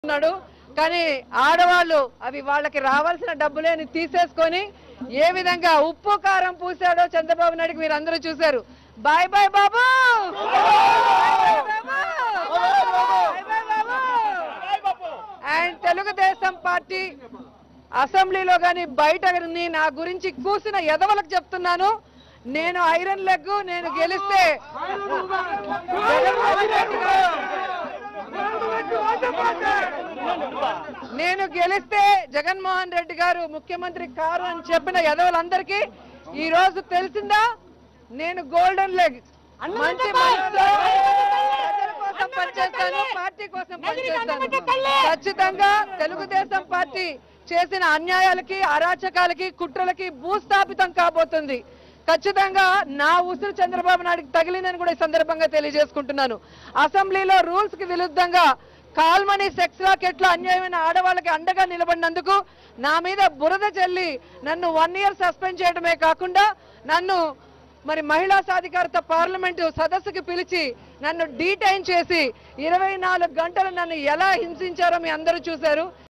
కానీ ఆడవాళ్ళు అవి వాళ్ళకి రావాల్సిన డబ్బులేని తీసేసుకొని ఏ విధంగా ఉప్పు కారం పూసాడో చంద్రబాబు నాయుడుకి మీరు అందరూ చూశారు. Bye bye Babu, and Telugu Desam party అసెంబ్లీలో కానీ బయట నా గురించి కూసిన ఎదవలకు చెప్తున్నాను, నేను ఐరన్ లెగ్, నేను గెలిస్తే జగన్మోహన్ రెడ్డి గారు ముఖ్యమంత్రి కారు అని చెప్పిన ఎదవలందరికీ ఈ రోజు తెలిసిందా నేను గోల్డెన్ లెగ్, మంచి మనసుతో ప్రజల కోసం పనిచేస్తాను, పార్టీ కోసం పనిచేస్తాను. ఖచ్చితంగా తెలుగుదేశం పార్టీ చేసిన అన్యాయాలకి, అరాచకాలకి, కుట్రలకి భూస్థాపితం కాబోతుంది. ఖచ్చితంగా నా ఉసురు చంద్రబాబు నాయుడుకి తగిలిందని కూడా ఈ సందర్భంగా తెలియజేసుకుంటున్నాను. అసెంబ్లీలో రూల్స్ కి విరుద్ధంగా కాల్మనీ సెక్స్ రాకెట్లో అన్యాయమైన ఆడవాళ్ళకి అండగా నిలబడినందుకు నా మీద బురద చల్లి నన్ను 1 year సస్పెండ్ చేయడమే కాకుండా నన్ను మరి మహిళా సాధికారత పార్లమెంటు సదస్సుకి పిలిచి నన్ను డీటైన్ చేసి 24 గంటలు నన్ను ఎలా హింసించారో మీ అందరూ చూశారు.